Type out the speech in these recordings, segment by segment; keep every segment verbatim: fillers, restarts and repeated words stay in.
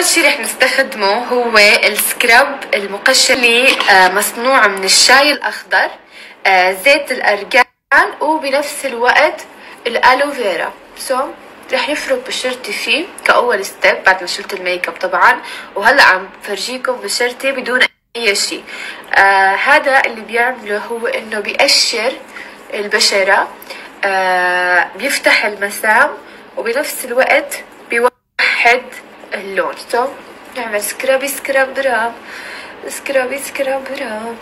أول شي رح نستخدمه هو السكراب المقشر اللي مصنوع من الشاي الأخضر، زيت الأرجان، وبنفس الوقت الألوفيرا. سو رح يفرك بشرتي فيه كأول ستيب بعد ما شلت الميك اب طبعا، وهلا عم فرجيكم بشرتي بدون أي شيء. آه هذا اللي بيعمله هو إنه بيقشر البشرة، آه بيفتح المسام، وبنفس الوقت بيوحد اللون. سو نعمل سكرابي سكراب براب، سكرابي سكراب براب.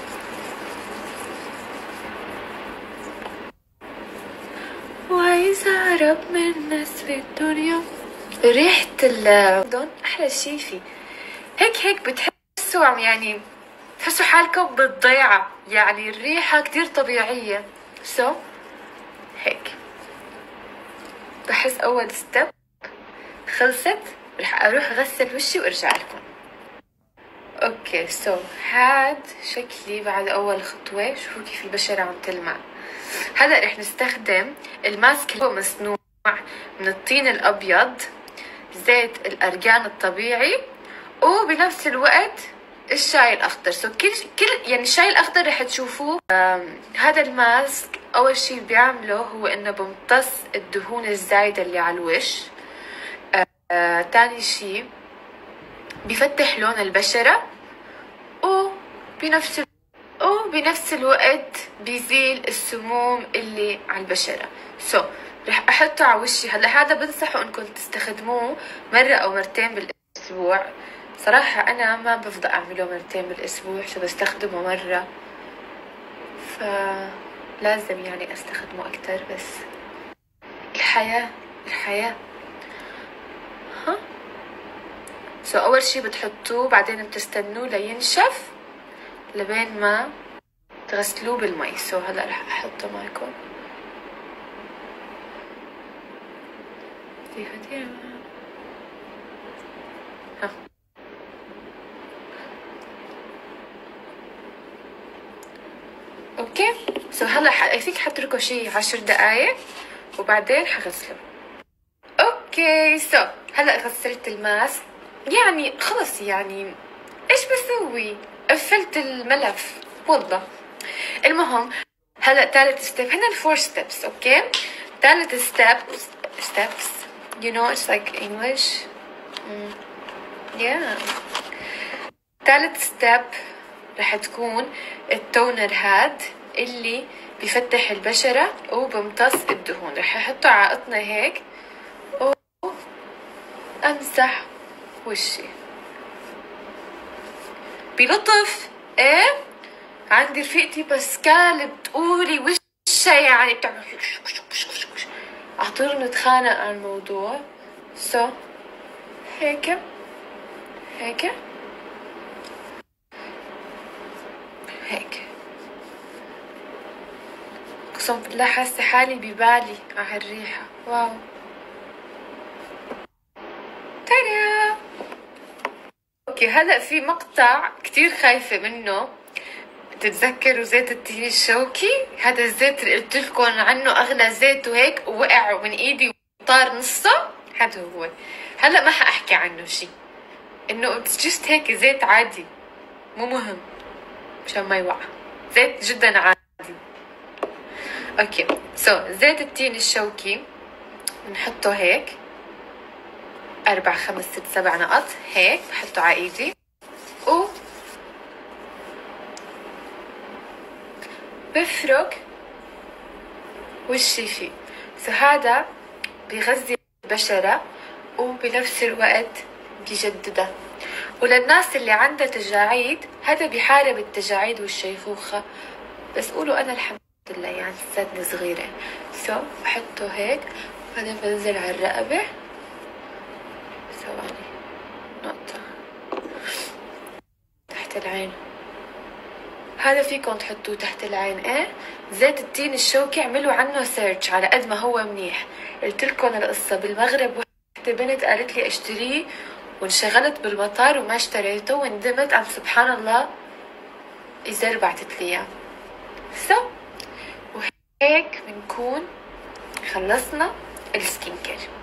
وعايزة أهرب من الناس في الدنيا. ريحة اللون أحلى شي فيه، هيك هيك بتحسوا عم يعني تحسوا حالكم بالضيعة، يعني الريحة كتير طبيعية. سو هيك بحس أول ستيب خلصت، رح أروح أغسل وشي وأرجع لكم. اوكي سو هاد شكلي بعد اول خطوة. شوفوا كيف البشرة عم تلمع. هلا رح نستخدم الماسك اللي هو مصنوع من الطين الابيض، زيت الارجان الطبيعي، وبنفس الوقت الشاي الاخضر. سو كل كل يعني الشاي الاخضر رح تشوفوه. هذا الماسك اول شي بيعمله هو انه بمتص الدهون الزايدة اللي على الوش. آه، تاني شي بفتح لون البشرة، وبنفس وبنفس الوقت بيزيل السموم اللي على البشرة. سو so, رح احطه على وشي. هلا هذا بنصحوا انكم تستخدموه مرة او مرتين بالاسبوع. صراحة انا ما بفضل اعمله مرتين بالاسبوع، سو بستخدمه مرة، فلازم يعني استخدمه اكتر. بس الحياة الحياة ها. سو so, اول شي بتحطوه، بعدين بتستنوه لينشف لبين ما تغسلوه بالمي. سو so, هلا رح احطه معكم. ها اوكي. سو so, هلا اي ثينك حتركه شي عشر دقايق وبعدين حغسله. اوكي سو so, هلا غسلت الماسك، يعني خلص يعني ايش بسوي؟ قفلت الملف والله. المهم هلا ثالث ستيب، هنا الفور ستيبس. اوكي ثالث ستيب ستيبس you know it's like English. mm. yeah ثالث ستيب رح تكون التونر هاد اللي بفتح البشرة وبمتص الدهون. رح احطه على قطنة هيك وامسح وشي بلطف. ايه عندي رفيقتي باسكال بتقولي وشها يعني بتعمل عطير نتخانق عن الموضوع. سو so, هيك هيك هيك اقسم بالله حاسه حالي ببالي على الريحه. واو تادا. اوكي هلا في مقطع كتير خايفه منه. تتذكروا زيت التين الشوكي؟ هذا الزيت اللي قلت لكم عنه اغلى زيت وهيك، ووقع من ايدي وطار نصه. هذا هو. هلا ما حاحكي عنه شيء، انه جست هيك زيت عادي مو مهم مشان ما يوقع، زيت جدا عادي. اوكي سو so, زيت التين الشوكي بنحطه هيك اربع خمس ست سبع نقط هيك، بحطه على ايدي و بفرك وشي فيه. سو هذا بيغذي البشرة وبنفس الوقت بيجددها. وللناس اللي عندها تجاعيد، هذا بيحارب التجاعيد والشيخوخة. بس قولوا أنا الحمد لله يعني لساتني صغيرة. سو بحطه هيك وبعدين بنزل على الرقبة. ثواني نقطة تحت العين. هذا فيكم تحطوه تحت العين. ايه زيت التين الشوكي اعملوا عنه سيرش على قد ما هو منيح. قلت لكم القصة بالمغرب، وحدة بنت قالت لي اشتريه وانشغلت بالمطار وما اشتريته وندمت. عم سبحان الله إزار بعتت لي اياه. سو وهيك بنكون خلصنا السكين كير.